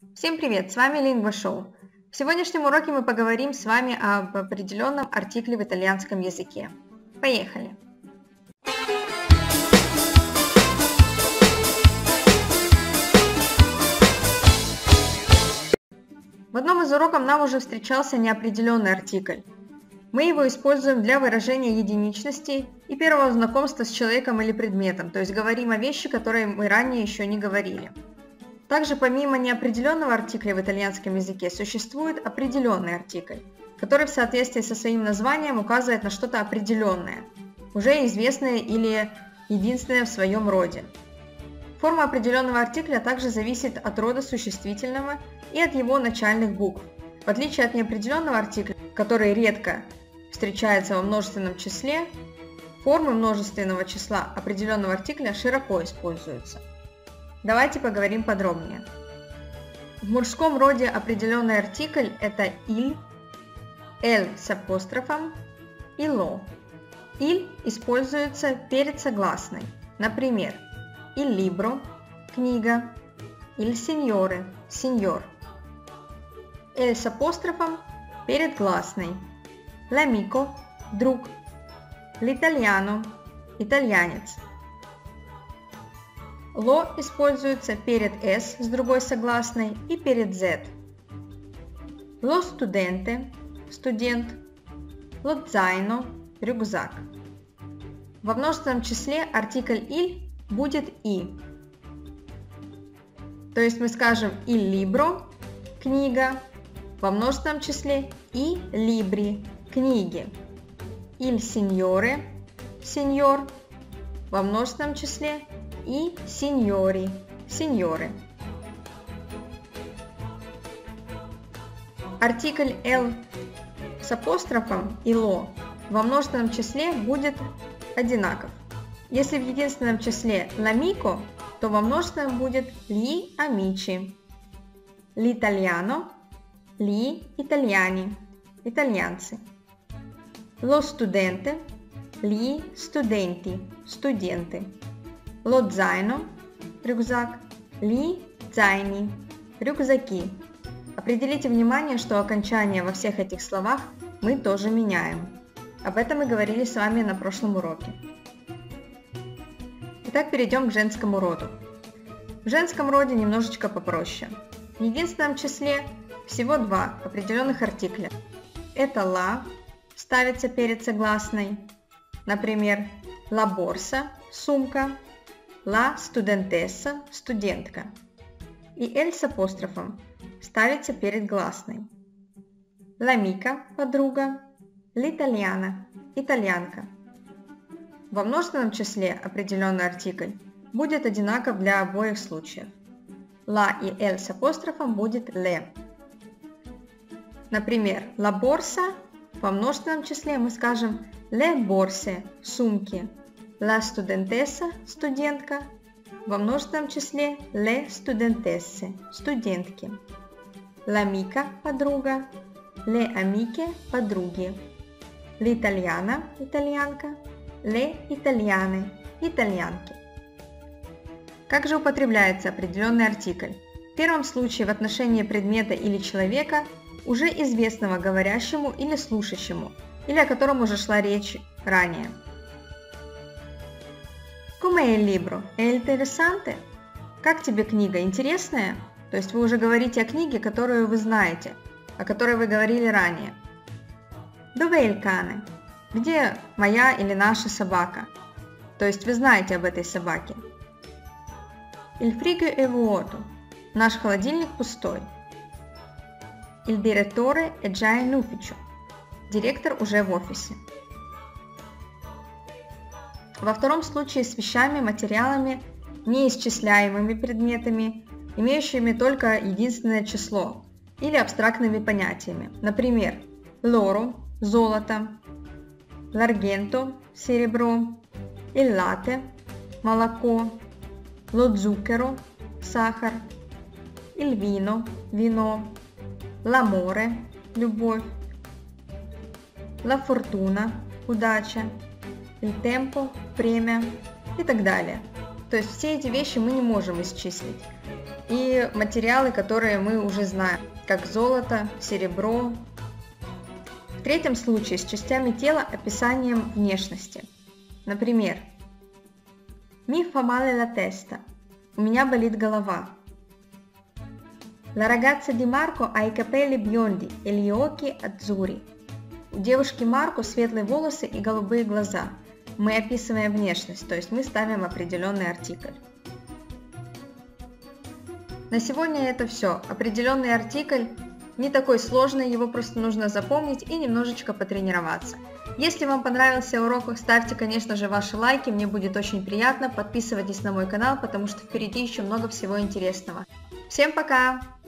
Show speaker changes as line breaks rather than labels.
Всем привет, с вами Lingua Show. В сегодняшнем уроке мы поговорим с вами об определенном артикле в итальянском языке. Поехали! В одном из уроков нам уже встречался неопределенный артикль. Мы его используем для выражения единичности и первого знакомства с человеком или предметом, то есть говорим о вещи, которые мы ранее еще не говорили. Также помимо неопределенного артикля в итальянском языке существует определенный артикль, который в соответствии со своим названием указывает на что-то определенное, уже известное или единственное в своем роде. Форма определенного артикля также зависит от рода существительного и от его начальных букв, в отличие от неопределенного артикля, который редко встречается во множественном числе, формы множественного числа определенного артикля широко используются. Давайте поговорим подробнее. В мужском роде определенный артикль – это il, el с апострофом и lo. Il используется перед согласной, например, il libro – книга, il signore – сеньор. El с апострофом перед гласной, l'amico – друг, l'italiano – итальянец. Lo используется перед s с другой согласной и перед z. Lo studente – студент, lo zaino – рюкзак. Во множественном числе артикль il будет i. То есть мы скажем il libro – книга, во множественном числе и libri – книги. Il signore – сеньор, во множественном числе и signori – сеньоры. Артикль l с апострофом и lo во множественном числе будет одинаков. Если в единственном числе l'amico, то во множественном будет gli amici, l'italiano – gli italiani – итальянцы, lo studente – gli studenti – студенты, lo zaino – рюкзак, gli zaini – рюкзаки. Определите внимание, что окончание во всех этих словах мы тоже меняем. Об этом мы говорили с вами на прошлом уроке. Итак, перейдем к женскому роду. В женском роде немножечко попроще. В единственном числе всего два определенных артикля. Это la ставится перед согласной, например, la borsa – сумка, la studentessa – студентка. И l с апострофом ставится перед гласной. L'amica – подруга, l'italiana – итальянка. Во множественном числе определенный артикль будет одинаков для обоих случаев. La и l с апострофом будет le. Например, la borsa во множественном числе мы скажем le borse – сумки, la studentessa – студентка, во множественном числе le studentesse – студентки, l'amica – подруга, le amiche – подруги, l'italiana – итальянка, le italiane – итальянки. Как же употребляется определенный артикль? В первом случае в отношении предмета или человека, уже известного говорящему или слушающему, или о котором уже шла речь ранее. Com'è il libro? È interessante? Как тебе книга? Интересная? То есть вы уже говорите о книге, которую вы знаете, о которой вы говорили ранее. Dov'è il cane? Где моя или наша собака? То есть вы знаете об этой собаке. Il frigo è vuoto. Наш холодильник пустой. Il direttore è già in ufficio. Директор уже в офисе. Во втором случае с вещами, материалами, неисчисляемыми предметами, имеющими только единственное число, или абстрактными понятиями. Например, l'oro – золото, l'argento – серебро, il latte – молоко, lo zucchero – сахар, il vino – вино, l'amore – любовь, la fortuna – удача, il tempo – время и так далее. То есть все эти вещи мы не можем исчислить. и материалы, которые мы уже знаем, как золото, серебро. В третьем случае с частями тела описанием внешности. Например, «Mi fa male la testa» – «У меня болит голова». «La ragazza di Marco ha i capelli biondi e gli occhi azzurri». У девушки Марко светлые волосы и голубые глаза. Мы описываем внешность, то есть мы ставим определенный артикль. На сегодня это все. Определенный артикль не такой сложный, его просто нужно запомнить и немножечко потренироваться. Если вам понравился урок, ставьте, конечно же, ваши лайки, мне будет очень приятно. Подписывайтесь на мой канал, потому что впереди еще много всего интересного. Всем пока!